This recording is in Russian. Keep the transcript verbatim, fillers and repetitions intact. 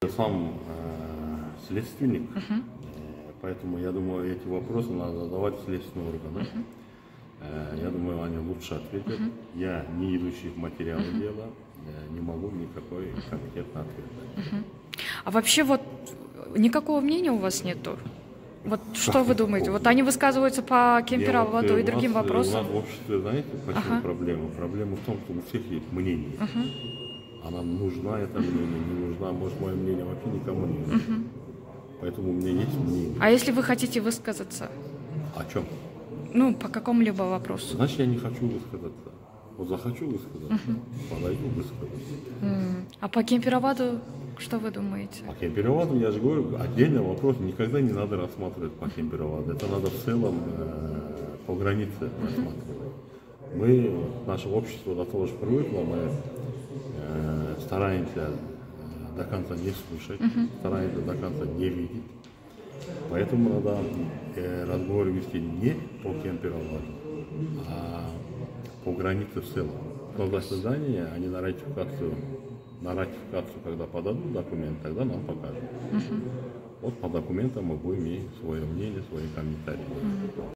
Я сам э, следственник, uh-huh. э, поэтому я думаю, эти вопросы надо задавать следственным органам. Uh-huh. э, я думаю, они лучше ответят. Uh-huh. Я, не идущий в материалы uh-huh. дела, э, не могу никакой конкретный ответ дать. Uh-huh. А вообще вот никакого мнения у вас нету? Вот что вы думаете? Вот они высказываются по Кемпироводу вот, и другим нас, вопросам. У нас в обществе, знаете, почему ага. проблема? Проблема в том, что у всех есть мнение. Uh-huh. А нам нужна это мнение, не нужна, может, мое мнение вообще никому не нужно. Uh-huh. Поэтому у меня есть мнение. А если вы хотите высказаться? О чем? Ну, по какому-либо вопросу. Значит, я не хочу высказаться. Вот захочу высказаться, uh-huh. подойду высказаться. Mm. А по Кемпироводу что вы думаете? По Кемпироваду, я же говорю, отдельный вопрос никогда не надо рассматривать по Кемпироваду. Это надо в целом э, по границе uh-huh. рассматривать. Мы, наше общество до того же привыкло, мы э, стараемся до конца не слушать, uh-huh. стараемся до конца не видеть. Поэтому надо э, разговор вести не по Кемпироваду, а по границе в целом. Но заседание, они на ратификацию, на ратификацию, когда подадут документ, тогда нам покажут. Uh-huh. Вот по документам мы будем иметь свое мнение, свои комментарии. Uh-huh.